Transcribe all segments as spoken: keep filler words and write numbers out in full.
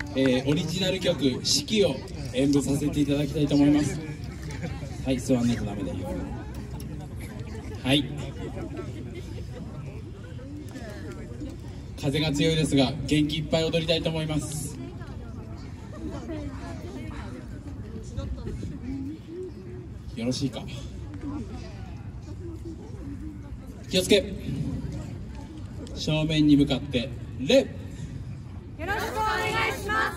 えー、オリジナル曲「四季」を演舞させていただきたいと思います。はい、座んないとダメだよ。はい、風が強いですが元気いっぱい踊りたいと思います。よろしいか。気をつけ。正面に向かって礼。 よろしくお願いします。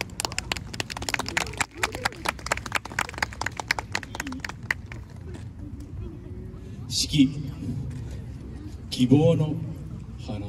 四季、希望の花。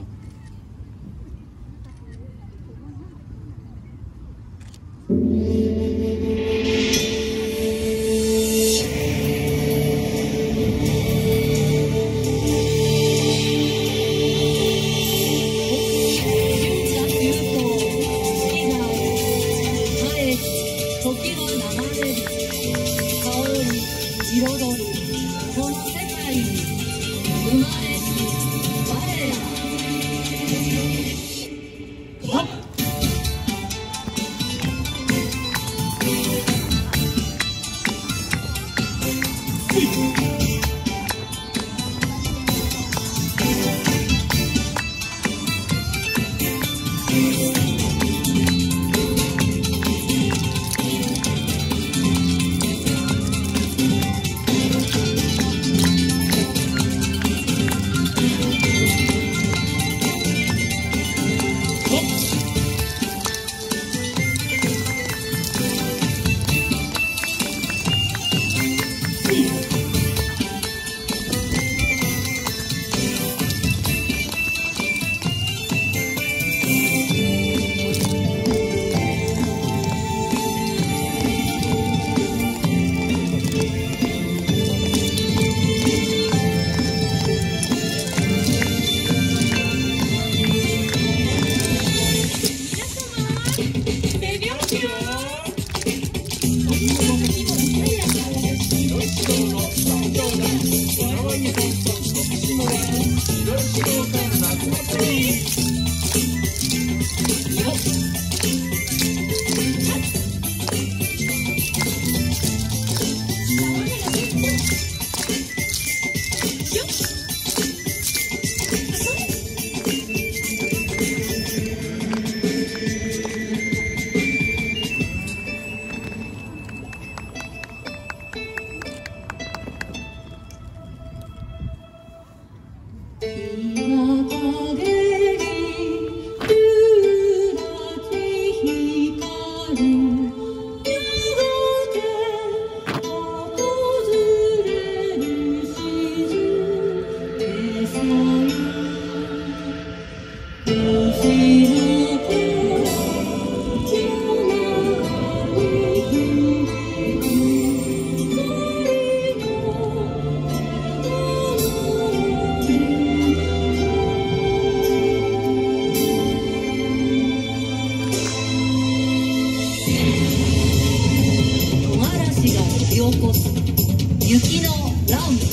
雪の乱舞。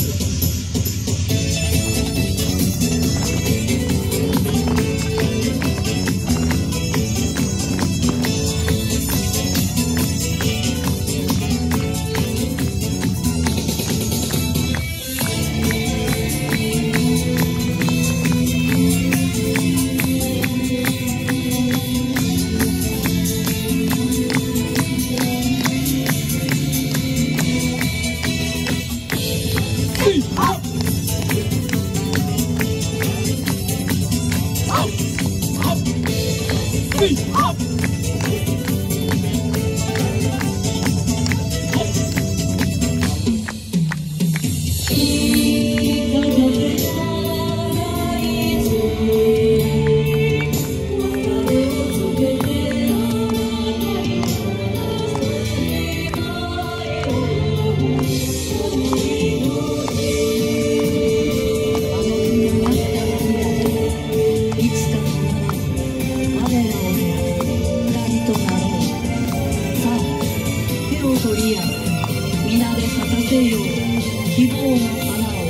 皆で咲かせよう希望の花を。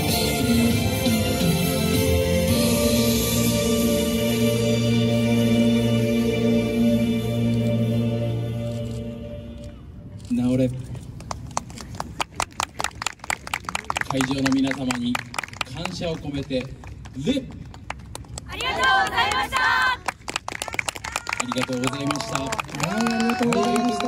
会場の皆様に感謝を込めてレッありがとうございました。 ありがとうございました。 はい、ありがとうございました。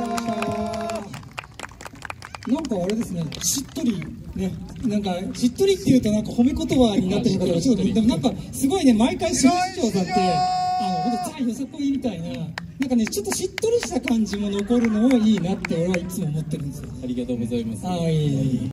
なんかあれですね、しっとりね、なんかしっとりっていうとなんか褒め言葉になってる方がちょっとでもなんかすごいね、毎回新市長さんってあの本当ザ・よさこいみたいな、なんかねちょっとしっとりした感じも残るのもいいなって俺はいつも思ってるんですよ。 ありがとうございます。 はい。